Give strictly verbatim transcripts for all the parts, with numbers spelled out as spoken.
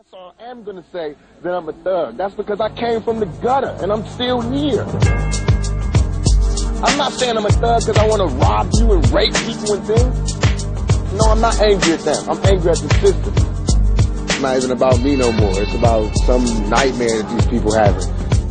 So I am going to say that I'm a thug. That's because I came from the gutter, and I'm still here. I'm not saying I'm a thug because I want to rob you and rape people and things. No, I'm not angry at them. I'm angry at the system. It's not even about me no more. It's about some nightmare that these people having.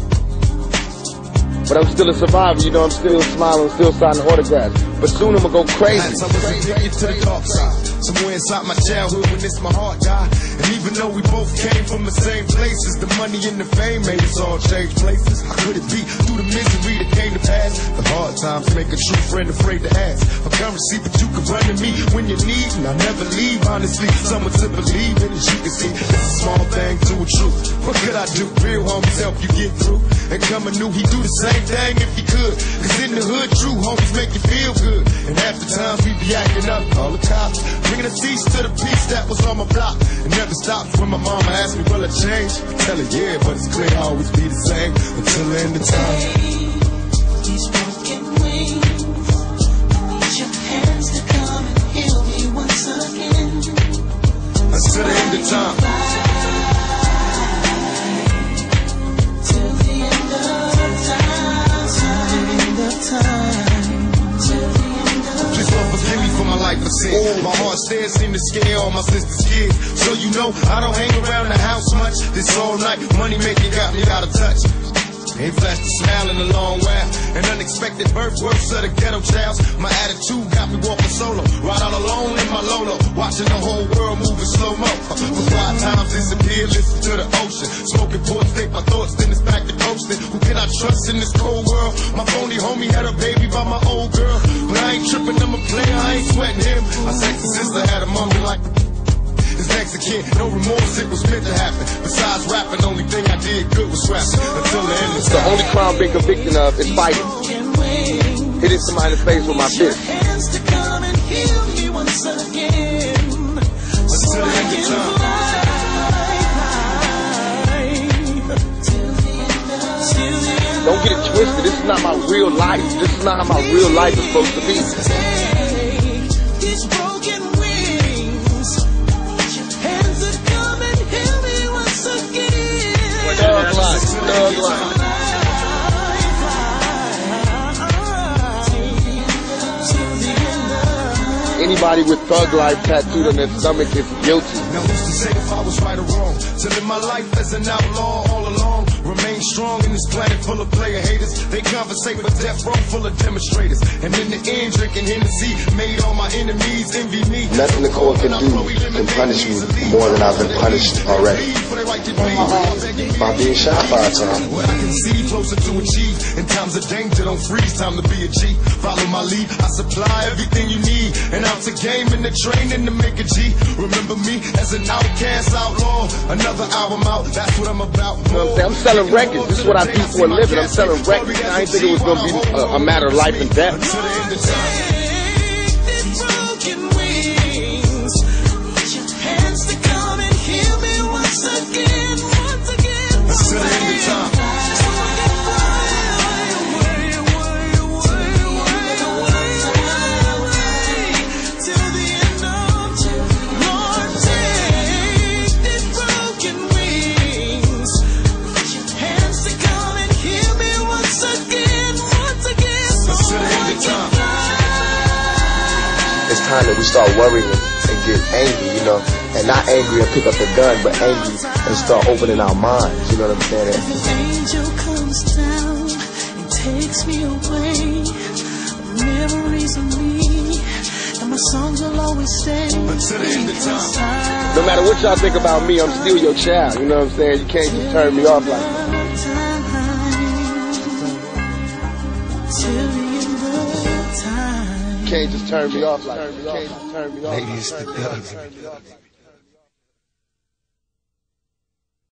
But I'm still a survivor, you know, I'm still smiling, I'm still signing autographs. But soon I'm gonna go crazy. I was addicted to the dark side, somewhere inside my childhood when this my heart died. And even though we both came from the same places, the money and the fame made us all change places. How could it be through the misery that came to pass? The hard times make a true friend afraid to ask for currency, but you can run to me when you need, and I never leave, honestly. Someone to believe in, as you can see, it's a small thing to a truth. What could I do? Real homies help you get through. And coming new, he do the same thing if he could. Cause in the hood, true homies make you feel good. And half the times we be acting up, call the cops, bringing a cease to the peace that was on my block. It never stops when my mama asks me, will I change? I tell her, yeah, but it's clear I'll always be the same until the end of time. These broken wings, I need your hands to come and heal me once again. Until the end of time. Till the end of time. Till the end of time. Till the end of time. Please Lord forgive me for my life of sin. My heart still seem to scare all my sister's kids. So you know I don't hang around the house much. This all night money making got me out of touch. Ain't flashed a smile in a long while. An unexpected birth, works of the ghetto childs. My attitude got me walking solo, right out alone in my Lolo, watching the whole world move in slow-mo. Before our times disappear, listen to the ocean. Smoking port, take my thoughts, then it's back to coasting. Who can I trust in this cold world? My phony homie had a baby by my old girl, but I ain't tripping, I'm a player, I ain't sweating him. My sexy sister had a mommy like this Mexican, no remorse, it was meant to happen. Besides rapping, only thing I did good was rapping. Until the end of time. The only crime I've been convicted of is fighting. Hitting somebody in the face with my fist. Hands to come and heal me once again. Until the end of time. Don't get it twisted, this is not my real life. This is not how my real life is supposed to be. These broken wings, hands that come and heal me once again. Thug life, thug life. Anybody with thug life tattooed on their stomach is guilty. Now who's to say if I was right or wrong? To live my life as an outlaw all along. Remain strong in this planet full of player haters. They conversate with death row full of demonstrators. And in the end, drinking Hennessy made all my enemies envy me. Nothing the court can do can punish me more than I've been punished already. By being shot five times. What I can see closer to achieve. In times of danger, don't freeze. Time to be a G. Follow my lead. I supply everything you need. And out to game in the training to make a G. Remember me as an outcast outlaw. Another album out. That's what I'm about. You know what I'm saying? I'm selling records. This is what I do for a living. I'm selling records. I didn't think it was going to be a, a matter of life and death. These broken wings, your hands to come and heal me once again, once again. Until the end of time. It's time that we start worrying and get angry, you know, and not angry and pick up the gun, but angry and start opening our minds, you know what I'm saying? The angel comes down and takes me away, memories of me, and my songs will always stay. Until the end of time. No matter what y'all think about me, I'm still your child, you know what I'm saying? You can't just turn me off like that. You can't just turn me off like that. You can't just turn me off. Maybe it's the thugs.